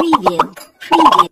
Preview. Preview.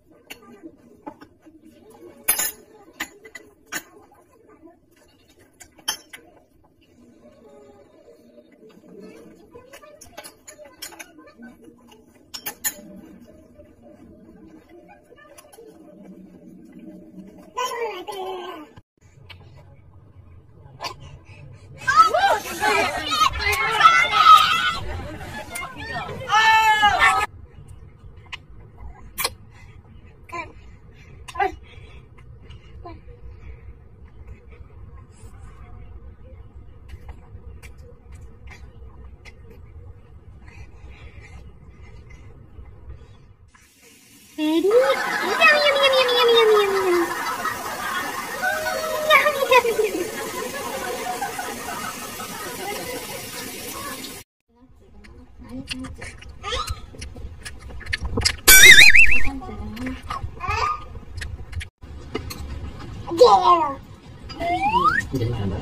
Ready? Yum, yum, yum, yum, yum, yum, yum, yum. Yum, yum, yum. Jadi mana?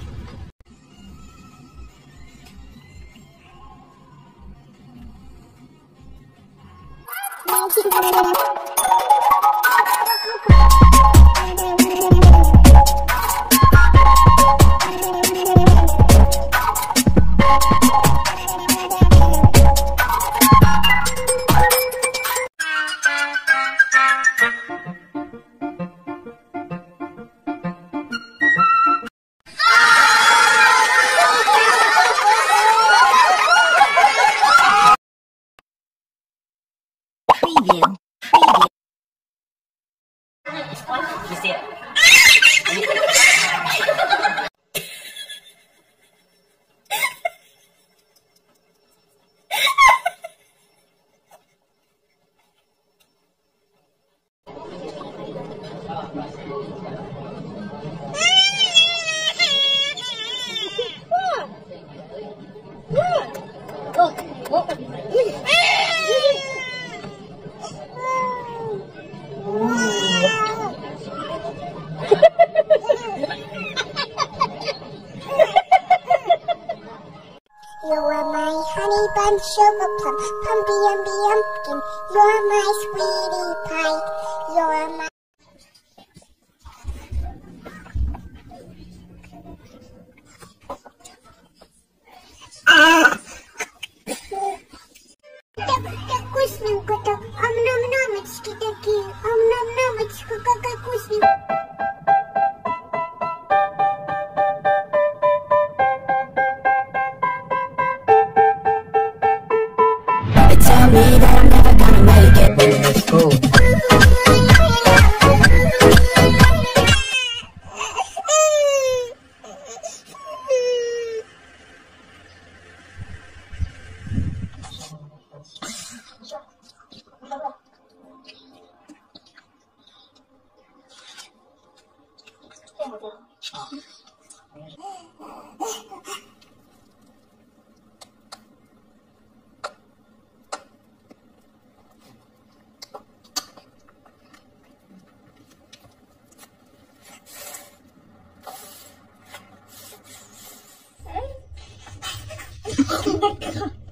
Preview. Preview. You see it? You're my honey bun, sugar plum, pumpy umby umpkin. You're my sweetie pie. You're my вкусненько-то, ам-нам-намочки такие, ам-нам-намочка, какая вкусненькая. Tell me that I'm never gonna make it in this school. Oh my God.